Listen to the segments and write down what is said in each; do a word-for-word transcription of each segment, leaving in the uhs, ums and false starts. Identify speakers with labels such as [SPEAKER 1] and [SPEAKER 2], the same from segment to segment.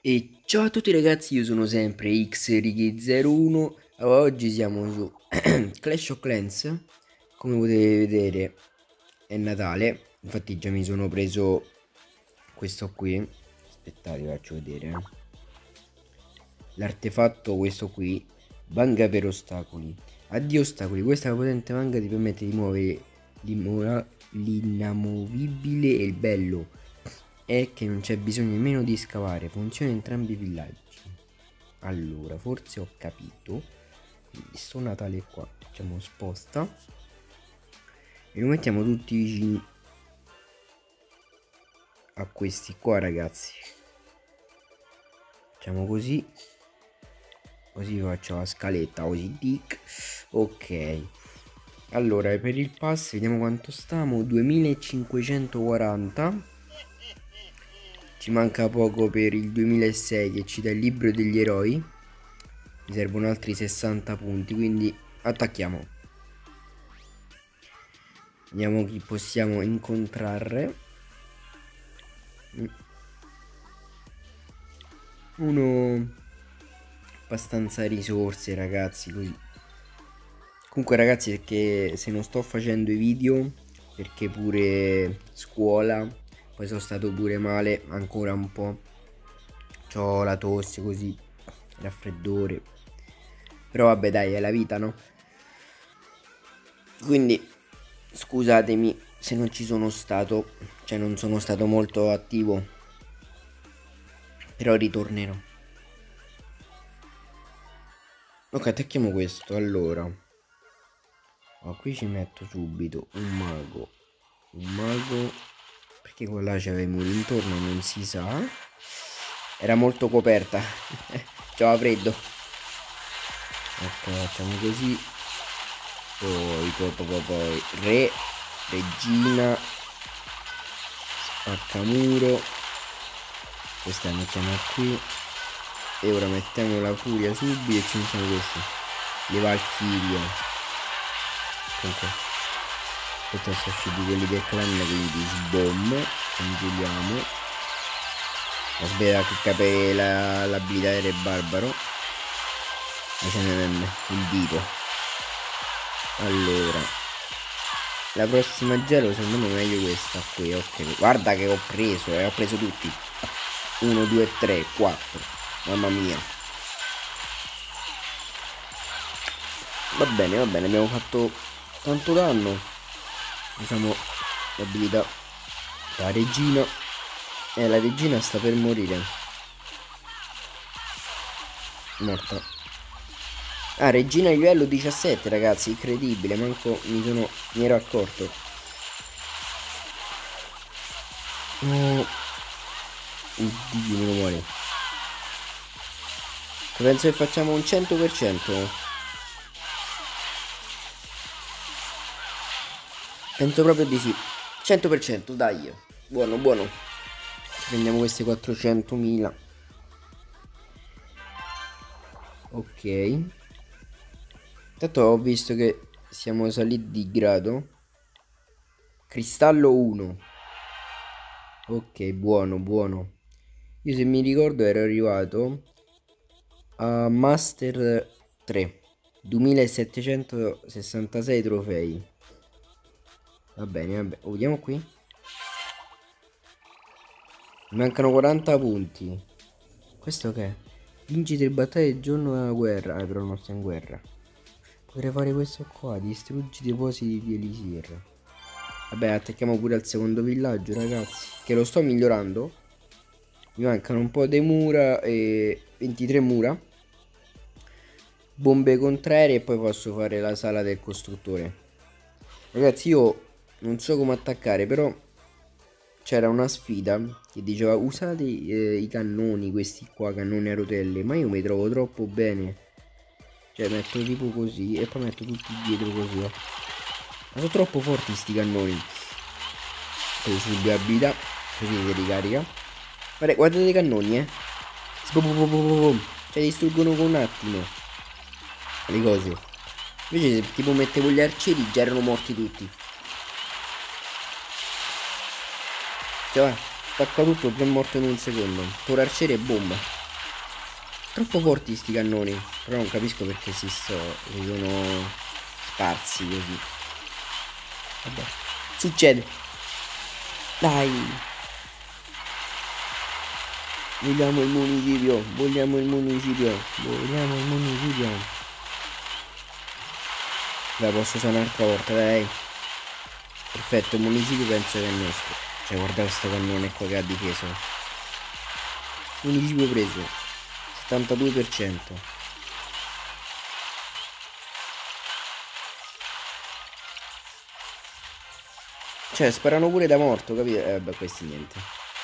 [SPEAKER 1] E ciao a tutti ragazzi, io sono sempre X zero uno. Oggi siamo su Clash of Clans. Come potete vedere è Natale. Infatti già mi sono preso questo qui. Aspettate, vi faccio vedere eh. L'artefatto questo qui, Vanga per ostacoli. Addio ostacoli, questa potente vanga ti permette di muovere l'inamovibile e il bello è che non c'è bisogno nemmeno di scavare, funziona in entrambi i villaggi. Allora, forse ho capito. Quindi sto Natale qua, facciamo sposta e lo mettiamo tutti vicini a questi qua, ragazzi. Facciamo così, così faccio la scaletta, così dic. Ok, allora per il pass vediamo quanto stiamo. duemilacinquecentoquaranta. Ci manca poco per il duemilasei che ci dà il libro degli eroi. Mi servono altri sessanta punti, quindi attacchiamo. Vediamo chi possiamo incontrare. Uno abbastanza risorse, ragazzi, così. Comunque ragazzi, perché se non sto facendo i video, perché pure scuola, poi sono stato pure male ancora un po'. C'ho la tosse, così, raffreddore. Però vabbè dai, è la vita, no? Quindi scusatemi se non ci sono stato, cioè non sono stato molto attivo, però ritornerò. Ok, attacchiamo questo. Allora, oh, qui ci metto subito un mago, un mago, perché qua là c'aveva i muri intorno, non si sa. Era molto coperta. C'aveva freddo. Ok, facciamo così. Poi, poi, poi, poi, poi, re, regina, spaccamuro. Questa la mettiamo qui. E ora mettiamo la furia subito e ci mettiamo questo. Le valchirie. Comunque. Questi sono usciti quelli del clan, quindi sbom. Congiuriamo. Aspetta che capire l'abilità del re barbaro. Ma ce n'è il dito. Allora, la prossima gelo secondo me è meglio questa qui. Ok, guarda che ho preso, eh, ho preso tutti. uno, due, tre, quattro. Mamma mia. Va bene, va bene, abbiamo fatto tanto danno. Usiamo l'abilità. La regina. Eh, la regina sta per morire. Morta. Ah, regina livello diciassette, ragazzi, incredibile, manco mi sono mi ero accorto. Oh. Oddio, meno male. Penso che facciamo un cento per cento. Penso proprio di sì. cento per cento, dai. Buono, buono. Ci prendiamo questi quattrocentomila. Ok. Tanto ho visto che siamo saliti di grado. Cristallo uno. Ok, buono, buono. Io se mi ricordo ero arrivato a Master tre. duemilasettecentosessantasei trofei. Va bene, vabbè. Oh, vediamo qui. Mi mancano quaranta punti. Questo che è? Vincite il battaglia il giorno della guerra. Eh, però non stiamo in guerra. Potrei fare questo qua. Distruggi i depositi di Elisir. Vabbè, attacchiamo pure al secondo villaggio, ragazzi. Che lo sto migliorando. Mi mancano un po' di mura e ventitré mura. Bombe contraerie e poi posso fare la sala del costruttore. Ragazzi, io non so come attaccare, però c'era una sfida che diceva usate eh, i cannoni, questi qua, cannoni a rotelle. Ma io mi trovo troppo bene. Cioè metto tipo così e poi metto tutti dietro così, oh. Ma sono troppo forti sti cannoni. Poi subito abilità, così si ricarica. Guardate, guardate i cannoni, eh. Cioè distruggono con un attimo le cose. Invece se tipo mettevo gli arcieri già erano morti tutti. Cioè va, stacca tutto, già morto in un secondo. Con l'arciere e bomba. Troppo forti sti cannoni. Però non capisco perché si, sto, si sono sparsi così. Vabbè. Succede. Dai. Vogliamo il municipio. Vogliamo il municipio. Vogliamo il municipio. Dai, posso usare un'altra volta, dai. Perfetto, il municipio penso che è nostro. Cioè, guarda questo cannone qua che ha difeso. Municipio preso. settantadue per cento. Cioè, sparano pure da morto, capito? Eh, beh, questi niente.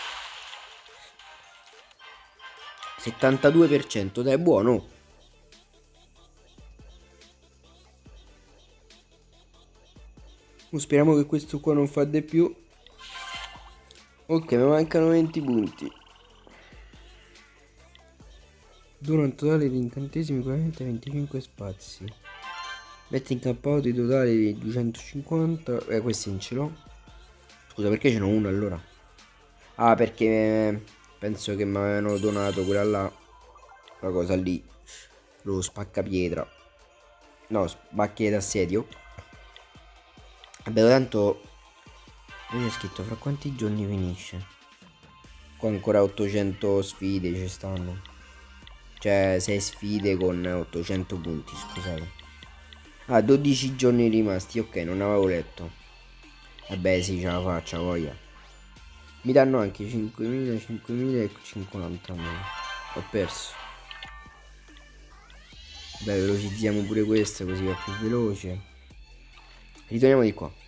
[SPEAKER 1] settantadue per cento, dai, è buono. Speriamo che questo qua non fa di più. Ok, mi mancano venti punti. Dura un totale di incantesimi equivalente a venticinque spazi. Metti in campo di totale di duecentocinquanta. Eh, questi non ce l'ho. Scusa, perché ce n'ho uno allora? Ah, perché penso che mi avevano donato quella là. La cosa lì. Lo spaccapietra. No, spacchiere d'assedio. Vabbè, tanto qui c'è scritto fra quanti giorni finisce. Qua ancora ottocento sfide ci stanno. Cioè sei sfide con ottocento punti, scusate. Ah, dodici giorni rimasti, ok, non avevo letto. Vabbè, sì, ce la faccia, voglia. Mi danno anche cinquemila, cinquemila e cinquantamila. Ho perso. Beh, velocizziamo pure questo così va più veloce. Ritorniamo di qua.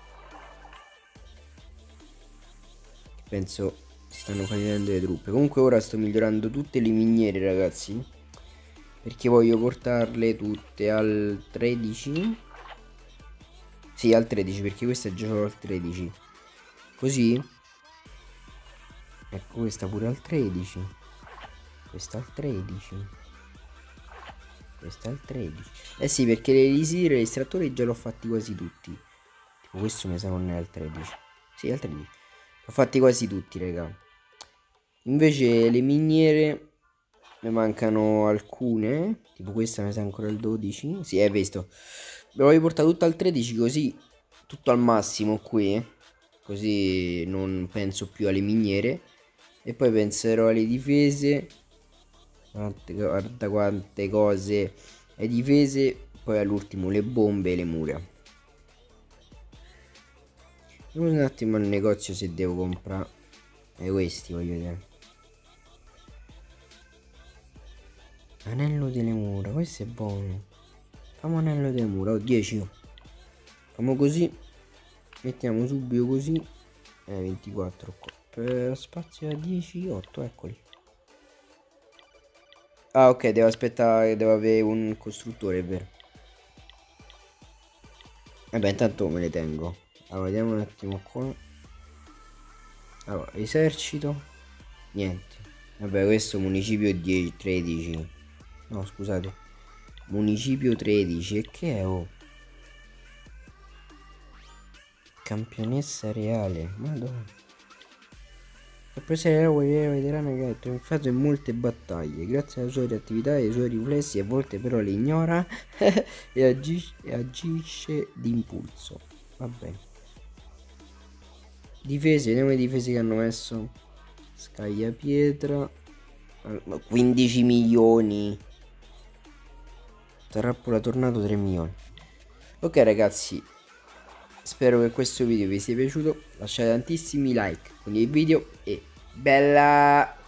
[SPEAKER 1] Penso si stanno facendo le truppe. Comunque ora sto migliorando tutte le miniere, ragazzi, perché voglio portarle tutte al tredici. Sì, al tredici, perché questa già sono al tredici. Così. Ecco, questa pure al tredici. Questa al tredici. Questa al tredici. Eh sì, perché le elisire e gli estrattori già l'ho fatti quasi tutti. Tipo questo mi sa non è al tredici. Sì, al tredici. L'ho fatti quasi tutti, raga. Invece le miniere ne mancano alcune. Tipo questa mi sa ancora al dodici. Sì, hai visto. Me lo voglio portare tutto al tredici, così tutto al massimo qui. Così non penso più alle miniere. E poi penserò alle difese. Guarda quante cose. Le difese. Poi all'ultimo le bombe e le mura. Vediamo un attimo al negozio se devo comprare. E questi voglio vedere. Anello delle mura, questo è buono. Facciamo anello delle mura, ho dieci. Facciamo così. Mettiamo subito così. Eh, ventiquattro qua. Per spazio a dieci, otto, eccoli. Ah, ok, devo aspettare, devo avere un costruttore, è vero. Vabbè, intanto me le tengo. Allora, vediamo un attimo qua. Allora, esercito. Niente. Vabbè, questo municipio dieci, tredici. No, scusate. Municipio tredici. E che è? Oh? Campionessa reale. Madonna. Sorpresa reale veterana che ha trionfato in molte battaglie. Grazie alle sue attività e ai suoi riflessi, a volte però li ignora e, agisce, e agisce d'impulso. Va bene. Difese, vediamo le difese che hanno messo. Scaglia pietra. quindici milioni. Trappola tornato tre milioni. Ok ragazzi, spero che questo video vi sia piaciuto. Lasciate tantissimi like con il video e bella.